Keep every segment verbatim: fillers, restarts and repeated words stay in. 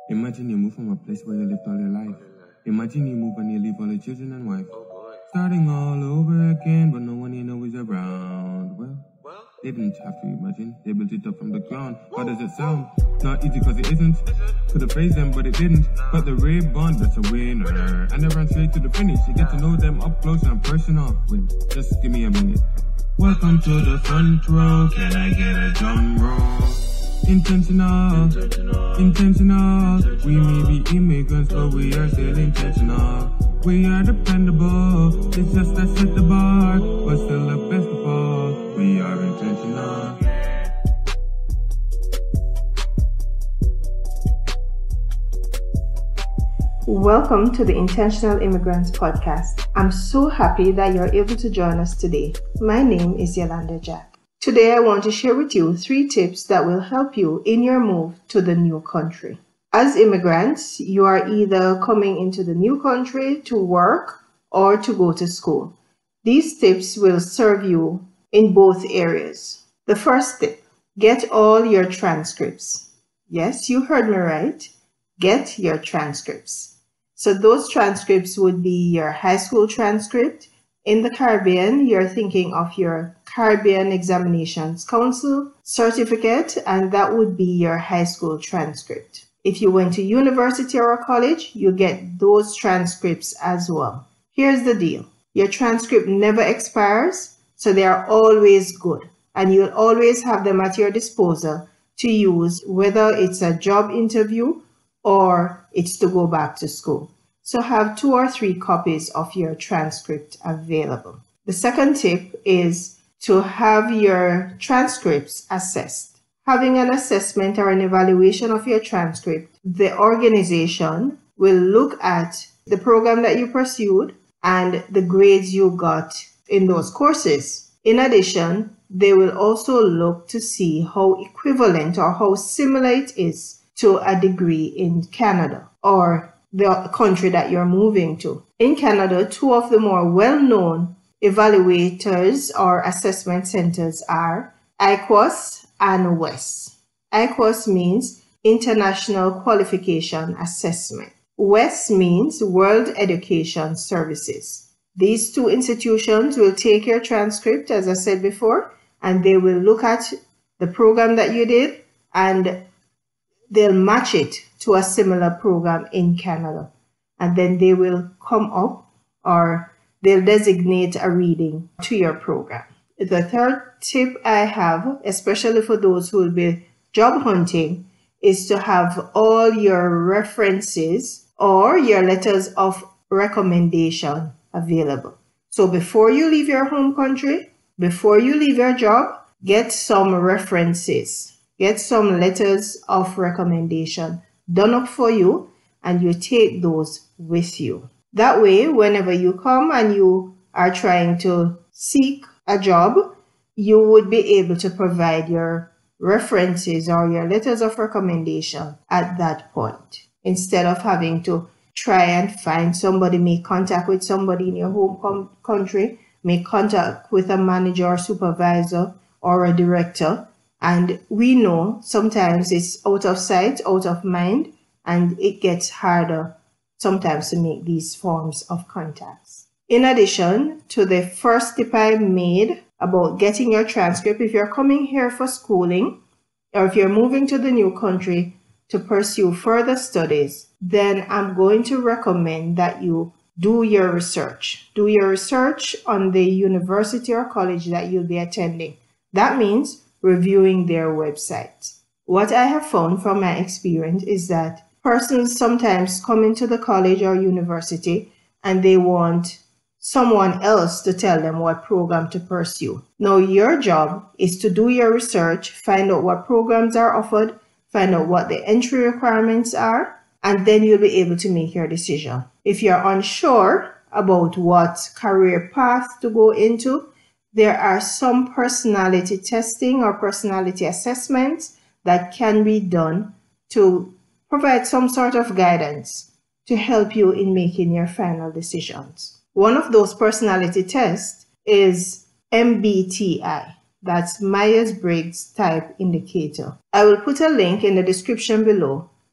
Imagine you move from a place where you lived all your life. Imagine you move and you leave all your children and wife. Starting all over again, but no one you know is around. Well, they didn't have to imagine. They built it up from the ground. How does it sound? Not easy because it isn't. Could have praised them, but it didn't. But the Ray Bond, that's a winner. And they ran straight to the finish. You get to know them up close and personal. Wait, just give me a minute. Welcome to the front row. Can I get a drum roll? Intentional, intentional, intentional. We may be immigrants, but we are still intentional. We are dependable. It's just that set the bar, but still the best of all. We are intentional. Welcome to the Intentional Immigrants Podcast. I'm so happy that you're able to join us today. My name is Yolanda Jack. Today I want to share with you three tips that will help you in your move to the new country. As immigrants, you are either coming into the new country to work or to go to school. These tips will serve you in both areas. The first tip, get all your transcripts. Yes, you heard me right. Get your transcripts. So those transcripts would be your high school transcript. In the Caribbean, you're thinking of your Caribbean Examinations Council certificate, and that would be your high school transcript. If you went to university or college, you get those transcripts as well. Here's the deal. Your transcript never expires, so they are always good, and you'll always have them at your disposal to use, whether it's a job interview or it's to go back to school. So have two or three copies of your transcript available. The second tip is to have your transcripts assessed. Having an assessment or an evaluation of your transcript, the organization will look at the program that you pursued and the grades you got in those courses. In addition, they will also look to see how equivalent or how similar it is to a degree in Canada or the country that you're moving to. In Canada, two of the more well-known evaluators or assessment centers are I Q U S and W E S. I Q U S means International Qualification Assessment. W E S means World Education Services. These two institutions will take your transcript, as I said before, and they will look at the program that you did and they'll match it to a similar program in Canada. And then they will come up or they'll designate a reading to your program. The third tip I have, especially for those who will be job hunting, is to have all your references or your letters of recommendation available. So before you leave your home country, before you leave your job, get some references. Get some letters of recommendation done up for you, and you take those with you. That way, whenever you come and you are trying to seek a job, you would be able to provide your references or your letters of recommendation at that point, instead of having to try and find somebody, make contact with somebody in your home com- country, make contact with a manager or supervisor or a director. And we know sometimes it's out of sight, out of mind, and it gets harder sometimes to make these forms of contacts. In addition to the first tip I made about getting your transcript, if you're coming here for schooling, or if you're moving to the new country to pursue further studies, then I'm going to recommend that you do your research. Do your research on the university or college that you'll be attending. That means reviewing their website. What I have found from my experience is that persons sometimes come into the college or university and they want someone else to tell them what program to pursue. Now, your job is to do your research, find out what programs are offered, find out what the entry requirements are, and then you'll be able to make your decision. If you're unsure about what career path to go into, there are some personality testing or personality assessments that can be done to provide some sort of guidance to help you in making your final decisions. One of those personality tests is M B T I. That's Myers-Briggs Type Indicator. I will put a link in the description below,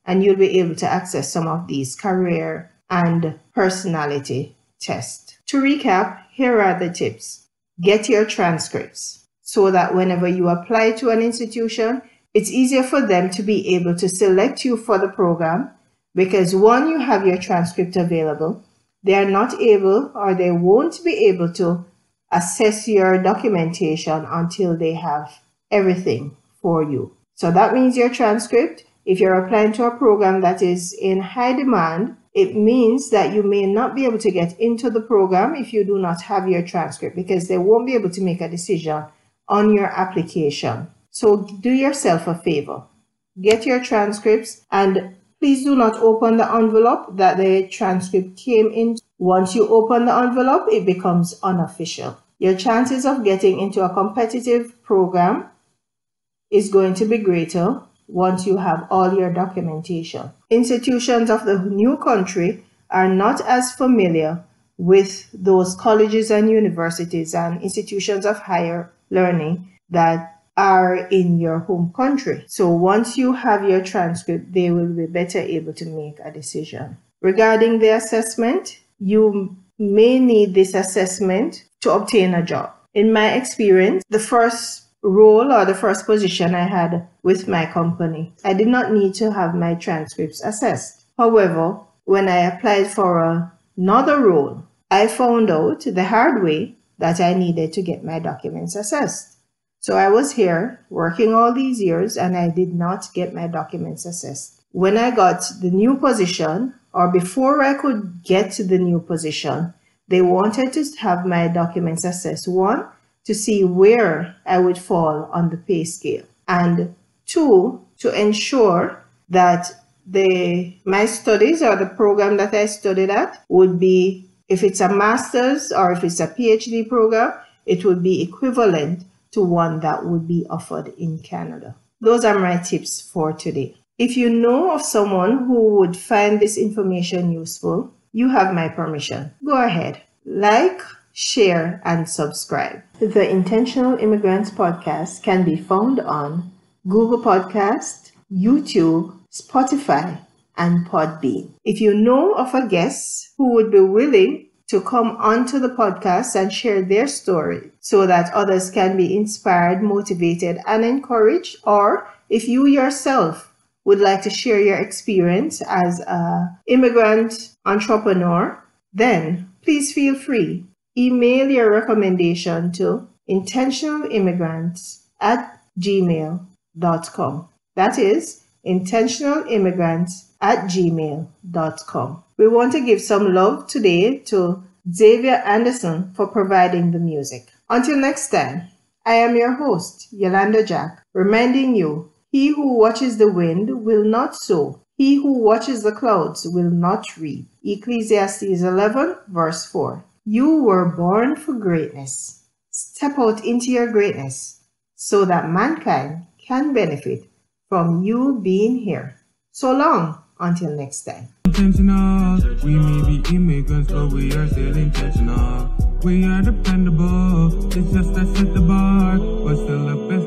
and you'll be able to access some of these career and personality tests. To recap, here are the tips. Get your transcripts so that whenever you apply to an institution, it's easier for them to be able to select you for the program because one, you have your transcript available. They are not able or they won't be able to assess your documentation until they have everything for you. So that means your transcript. If you're applying to a program that is in high demand, it means that you may not be able to get into the program if you do not have your transcript because they won't be able to make a decision on your application. So do yourself a favor. Get your transcripts and please do not open the envelope that the transcript came in. Once you open the envelope, it becomes unofficial. Your chances of getting into a competitive program is going to be greater once you have all your documentation. Institutions of the new country are not as familiar with those colleges and universities and institutions of higher learning that are in your home country. So once you have your transcript, they will be better able to make a decision. Regarding the assessment, you may need this assessment to obtain a job. In my experience, the first role or the first position I had with my company, I did not need to have my transcripts assessed. However, when I applied for another role, I found out the hard way that I needed to get my documents assessed. So I was here working all these years and I did not get my documents assessed. When I got the new position, or before I could get to the new position, they wanted to have my documents assessed. One, to see where I would fall on the pay scale. And two, to ensure that the my studies or the program that I studied at would be, if it's a master's or if it's a PhD program, it would be equivalent to one that would be offered in Canada. Those are my tips for today. If you know of someone who would find this information useful, you have my permission. Go ahead, like, share, and subscribe. The Intentional Immigrants Podcast can be found on Google Podcast, YouTube, Spotify, and Podbean. If you know of a guest who would be willing to come onto the podcast and share their story so that others can be inspired, motivated, and encouraged, or if you yourself would like to share your experience as an immigrant entrepreneur, then please feel free. Email your recommendation to intentionalimmigrants at gmail dot com. That is intentionalimmigrants at gmail dot com. We want to give some love today to Xavier Anderson for providing the music. Until next time, I am your host, Yolanda Jack, reminding you, he who watches the wind will not sow. He who watches the clouds will not reap. Ecclesiastes eleven, verse four. You were born for greatness. Step out into your greatness so that mankind can benefit from you being here. So long, until next time. Intentional. We may be immigrants, but we are still intentional. We are dependable. It's just that set the bar, but still the best.